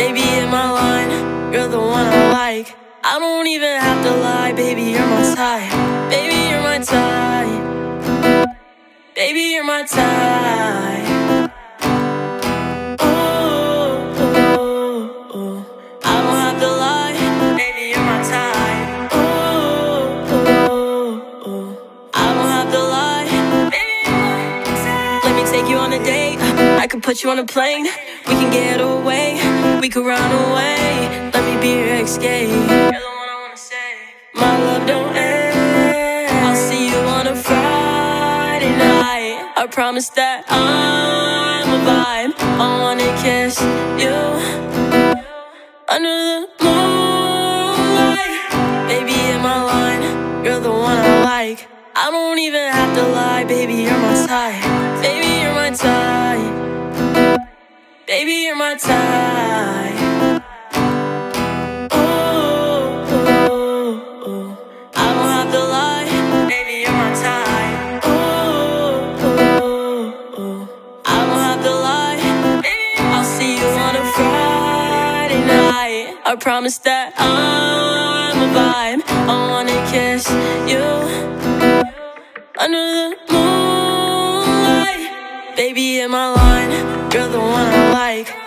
baby, in my line, you're the one I like. I don't even have to lie, baby, you're my type. Baby, you're my type. Baby, you're my type. Ooh, ooh, ooh. I don't have to lie, baby, you're my type. Ooh, ooh, ooh. I don't have to lie, baby, you're my type. Let me take you on a date, I could put you on a plane. We can get away, we could run away. Let me be your escape. You're the one I wanna save. My love don't end. I'll see you on a Friday night. I promise that I'm a vibe. I wanna kiss you under the moonlight. Baby, in my line, you're the one I like. I don't even have to lie, baby, you're my type. Baby, you're my type. Baby, you're my type. Ooh, ooh, ooh. I don't have to lie, baby, you're my type. Ooh, ooh, ooh. I don't have to lie, baby, I'll see you on a Friday night. I promise that I'm a vibe. I wanna kiss you under the moonlight. Baby, in my line, you're the one I like.